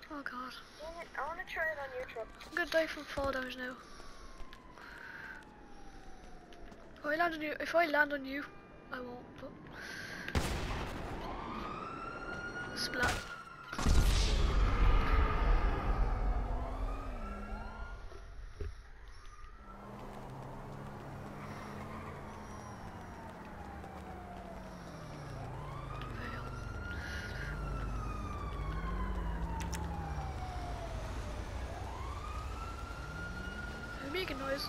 Oh god. Dang it, I want to try it on your truck. I'm gonna die from fall damage now. If I land on you, I won't, but... Splat. They're making noise.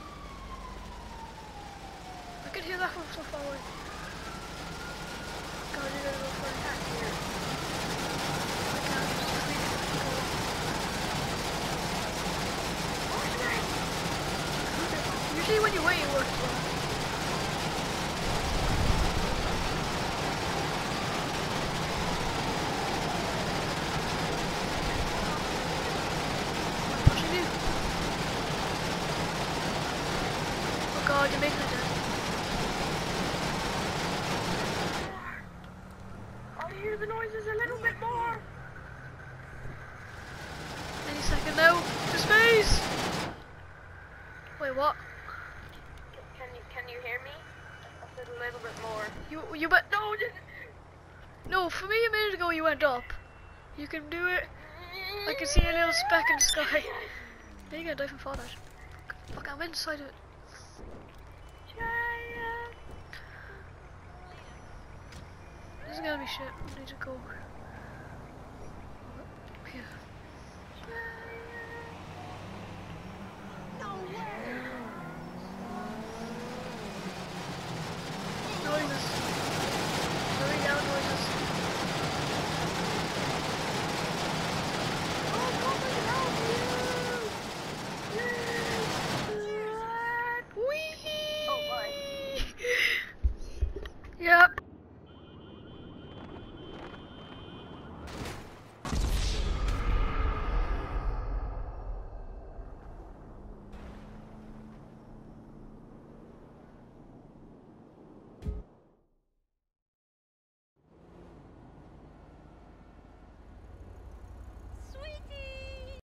I can hear that from so far away. God, you gotta go for it. I can't, just go. Usually when you wait, it works well. I'm pushing you. Oh god, you're making it dead. I'll hear the noises a little bit more. Any second now. To space! Wait, what? Can you hear me? I said a little bit more. You but no, for me a minute ago you went up. You can do it. I can see a little speck in the sky. There you go, die from fall damage. Fuck, I'm inside of it. This is gonna be shit. I need to go.